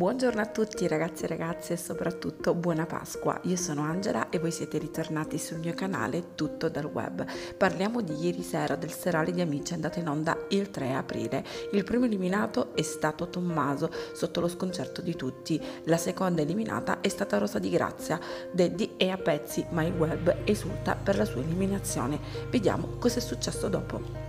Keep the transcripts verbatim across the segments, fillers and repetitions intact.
Buongiorno a tutti ragazzi e ragazze e soprattutto buona Pasqua. Io sono Angela e voi siete ritornati sul mio canale Tutto dal Web. Parliamo di ieri sera, del serale di Amici andato in onda il tre aprile. Il primo eliminato è stato Tommaso, sotto lo sconcerto di tutti. La seconda eliminata è stata Rosa di Grazia. Daddy è a pezzi, ma il web esulta per la sua eliminazione. Vediamo cosa è successo dopo.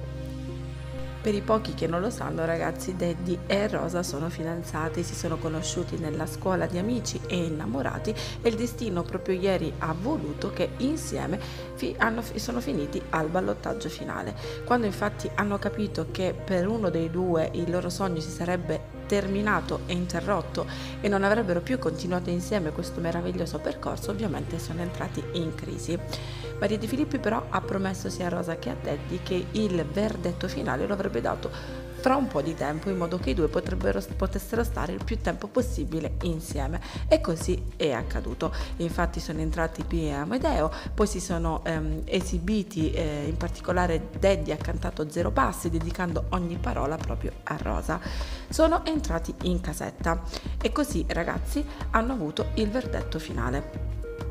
Per i pochi che non lo sanno ragazzi, Daddy e Rosa sono fidanzati, si sono conosciuti nella scuola di amici e innamorati e il destino proprio ieri ha voluto che insieme fi- hanno, sono finiti al ballottaggio finale. Quando infatti hanno capito che per uno dei due il loro sogno si sarebbe terminato e interrotto e non avrebbero più continuato insieme questo meraviglioso percorso, ovviamente sono entrati in crisi. Maria De Filippi però ha promesso sia a Rosa che a Daddy che il verdetto finale lo avrebbe dato fra un po' di tempo in modo che i due potrebbero, potessero stare il più tempo possibile insieme, e così è accaduto. Infatti sono entrati Pia e Amedeo, poi si sono ehm, esibiti, eh, in particolare Daddy ha cantato Zero Passi dedicando ogni parola proprio a Rosa. Sono entrati in casetta e così ragazzi hanno avuto il verdetto finale.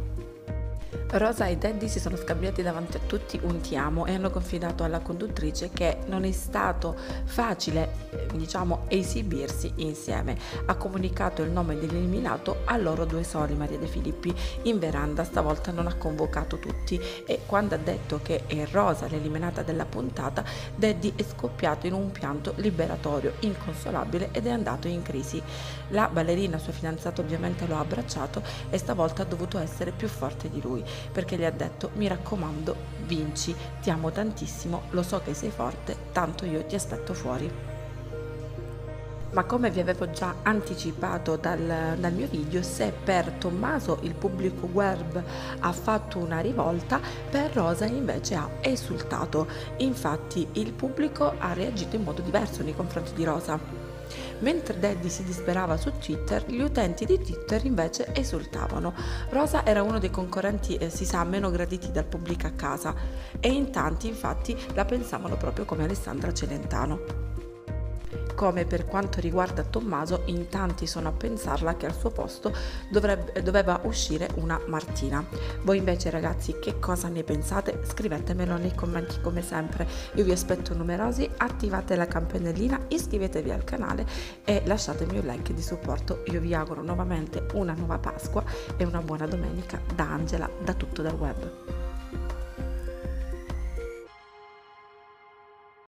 Rosa e Daddy si sono scambiati davanti a tutti un ti amo e hanno confidato alla conduttrice che non è stato facile, diciamo, esibirsi insieme. Ha comunicato il nome dell'eliminato a loro due soli, Maria De Filippi. In veranda stavolta non ha convocato tutti e quando ha detto che è Rosa l'eliminata della puntata, Daddy è scoppiato in un pianto liberatorio inconsolabile ed è andato in crisi. La ballerina, sua fidanzata, ovviamente lo ha abbracciato e stavolta ha dovuto essere più forte di lui, perché gli ha detto: mi raccomando, vinci, ti amo tantissimo, lo so che sei forte, tanto io ti aspetto fuori. Ma come vi avevo già anticipato dal, dal mio video, se per Tommaso il pubblico web ha fatto una rivolta, per Rosa invece ha esultato. Infatti il pubblico ha reagito in modo diverso nei confronti di Rosa. Mentre Daddy si disperava su Twitter, gli utenti di Twitter invece esultavano. Rosa era uno dei concorrenti, eh, si sa, meno graditi dal pubblico a casa e in tanti infatti la pensavano proprio come Alessandra Celentano. Come per quanto riguarda Tommaso, in tanti sono a pensarla che al suo posto dovrebbe, doveva uscire una Martina. Voi invece ragazzi che cosa ne pensate? Scrivetemelo nei commenti come sempre, io vi aspetto numerosi, attivate la campanellina, iscrivetevi al canale e lasciatemi un like di supporto. Io vi auguro nuovamente una nuova Pasqua e una buona domenica da Angela, da Tutto dal Web.